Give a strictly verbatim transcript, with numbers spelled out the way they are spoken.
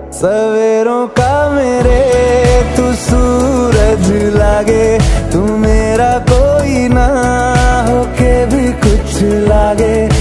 सवेरों का मेरे तू सूरज लागे, तू मेरा कोई ना होके भी कुछ लागे।